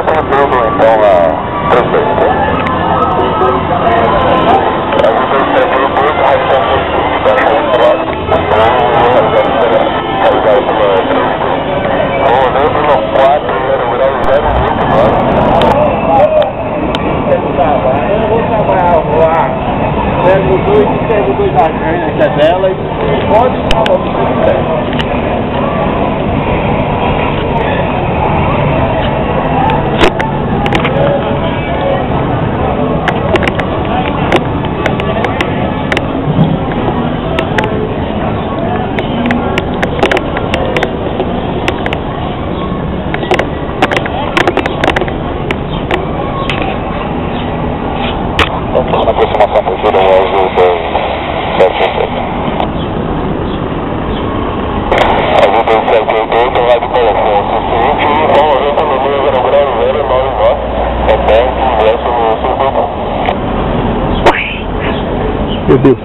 tudo então na prefeitura. A gente recebeu muito recursos da região, rodando no 4, 0 grau, 0,8. Eu não vou trabalhar lá. Pego dois aranhas que é dela e pode falar o que você quiser. Na aproximação do giro azul 278. Azul 278, rádio colocou o seguinte, favorece no número 0 grau 099, repete, ingresso no circuito. Meu Deus.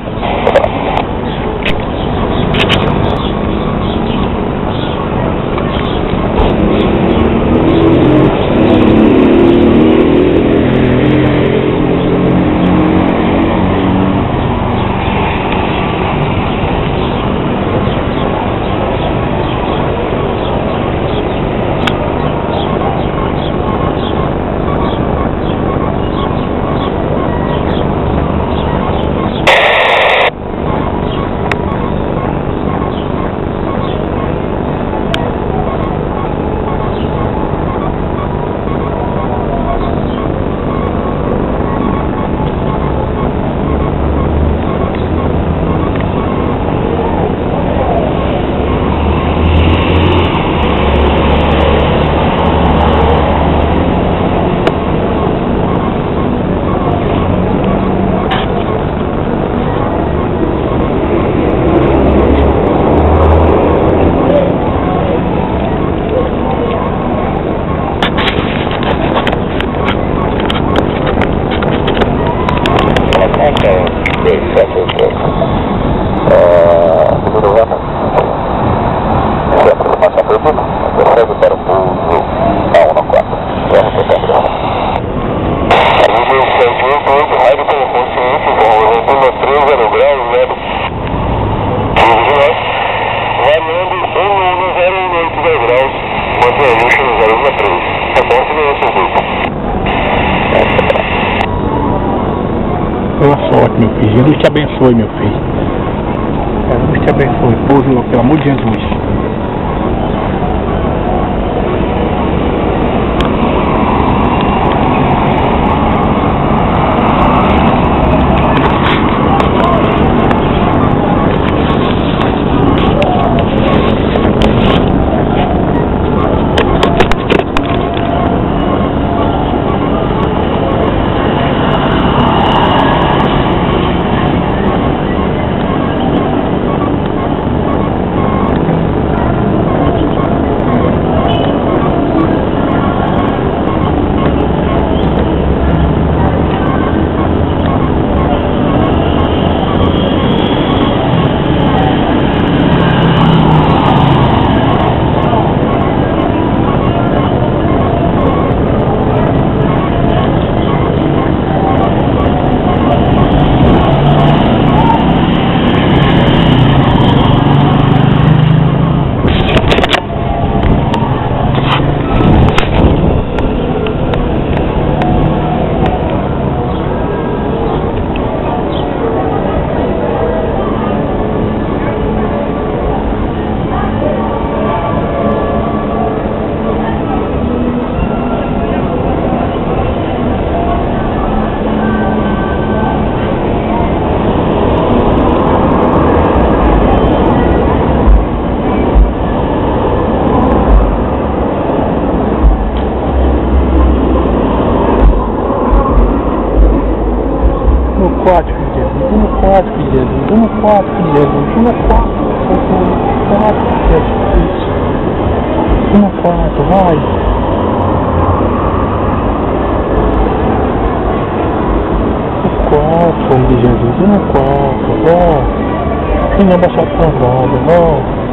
Recebe para o pouso A194. Nível 788, rádio com consciência, voltando 30 graus, 0. Variando 110 graus, mantém a lixo no 013. Reporte no circuito. Boa sorte, meu filho. Jesus te abençoe, meu filho. Jesus te abençoe. Pouso, pelo amor de Jesus. No 4 de Jesus, no 4 de Jesus, no 4 de Jesus, no 4 de Jesus, no 4, vai. No 4 de Jesus, no 4, vai. Quem não baixar a andada, vai.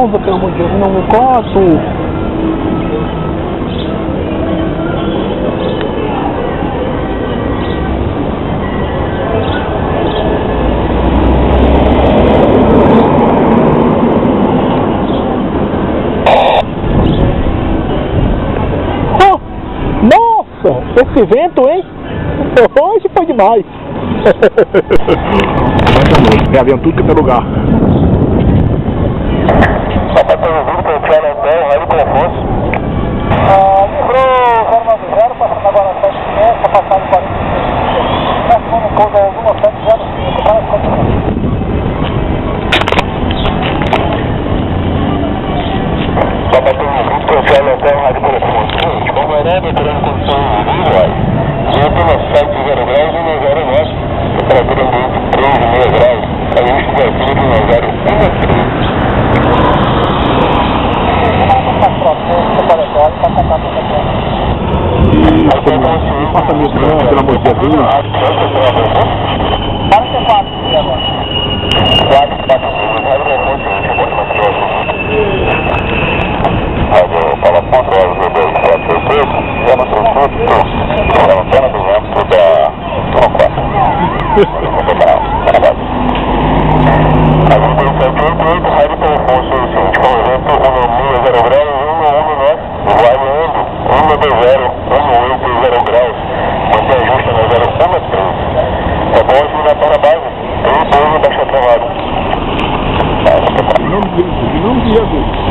novo, pelo amor de Deus, não me corto. Nossa, esse vento, hein? Hoje foi demais. É vendo tudo que é lugar. Só para ter ouvido que eu tinha na terra, rádio com Afonso. Livrou 090, passando agora 7,5, passando 40. Passando um pouco alguma 705, para 7,5. Só para ter ouvido que eu tinha na terra, rádio com Afonso. Como é, né, entrando com som visuais. Vento no 7 0 graus e no 0 norte. Temperatura ambiente 13,5 graus. A gente vai vir no 0 Passa meu trânsito, pelo amor de Jesus. Para que 4 aqui agora. 4, 4, para controle do 246, já no transtorno, na antena do vento da Troca. A gente tem 78, rádio com Afonso, com o vento 1,0 graus, 1,1 norte, variando, 1,0, 1,8 graus, mantém ajuste na 0,13. Tá bom, aqui na para base, tem um pouco baixa travado. Em nome de Jesus.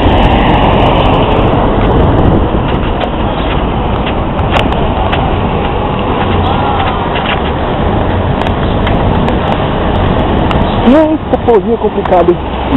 Eita, porrinha complicada.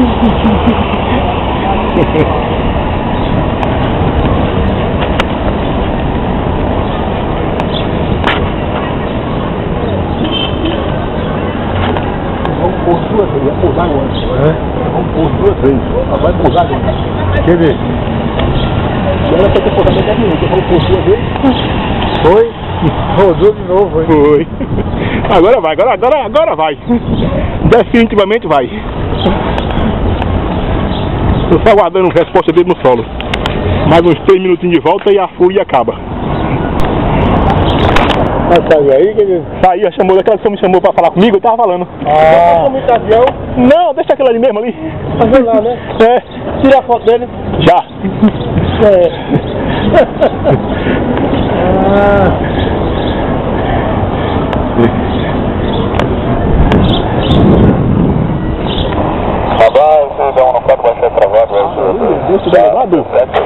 Vamos pôr 2 vezes, vai pousar agora. Vamos pôr 2 vezes. Vai pousar agora. Quer ver? E ela foi ter pousado em 10 minutos. Eu vou pôr 2 vezes. Foi? Rodou de novo, hein? Foi. Agora vai, agora vai. Definitivamente vai. Estou só aguardando a resposta dele no solo. Mais uns 3 minutinhos de volta e a fúria acaba. Mas saiu aí, querido? Saiu, chamou, aquela que você me chamou pra falar comigo, eu tava falando. Ah, muito avião. Não, deixa aquele ali mesmo ali. Fazer lá, né? É. Tira a foto dele. Já. Rapaz, você dá um no 4 baixo travado, Deixa o elevador.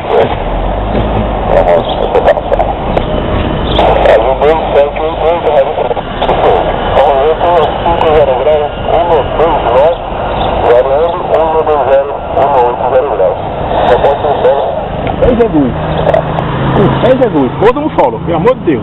Vamos, você tá no céu. Ajudando 782, rádio com o vento 5,0 graus, 1,2 norte, variando 1,20, 1,8 graus. Tá bom, você Fé em Jesus. Fé em Jesus. Todo no solo, pelo amor de Deus.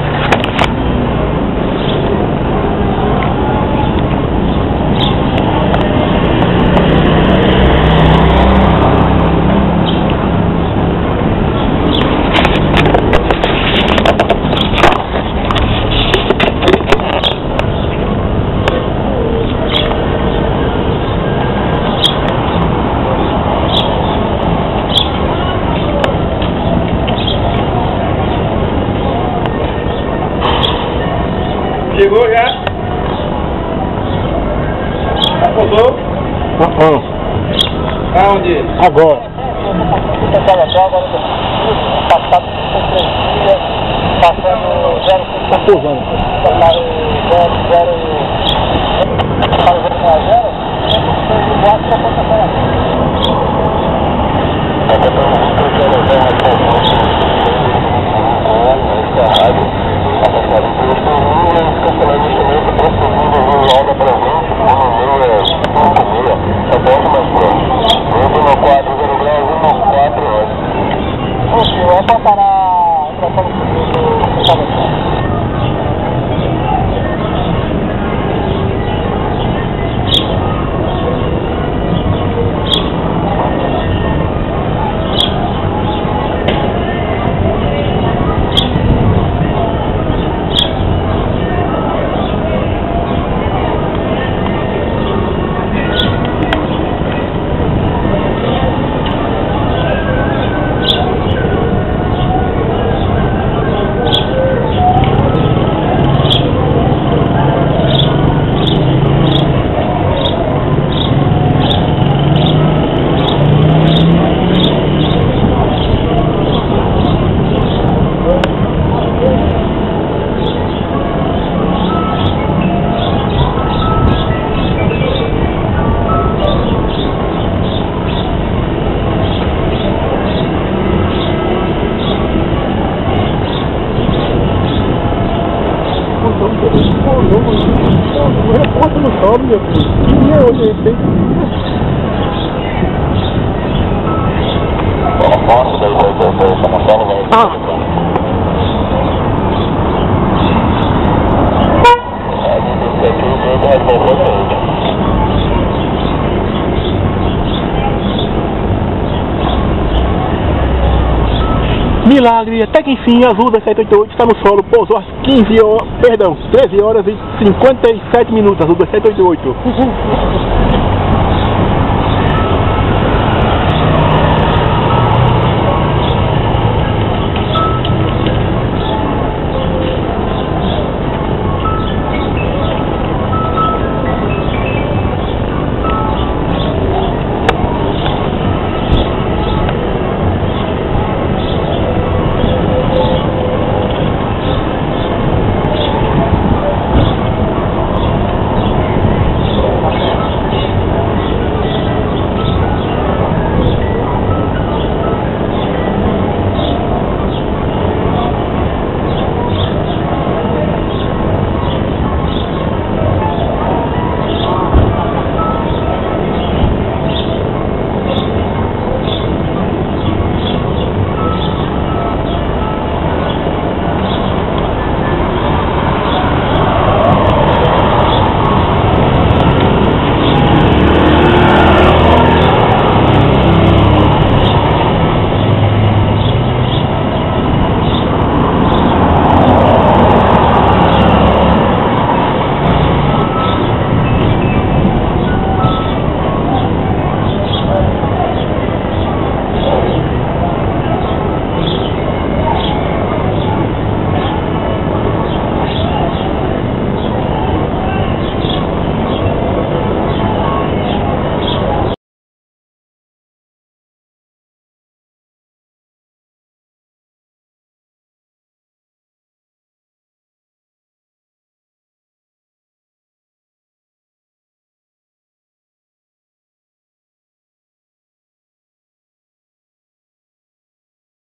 Chegou já? Acordou? Aonde? Agora. passando 0,5. Tá pousando. O repórter não sobe, meu filho. Que dia é hoje, hein? Milagre, até que enfim, a Azul da 788 está no solo, pousou às 13 horas e 57 minutos, Azul da 788.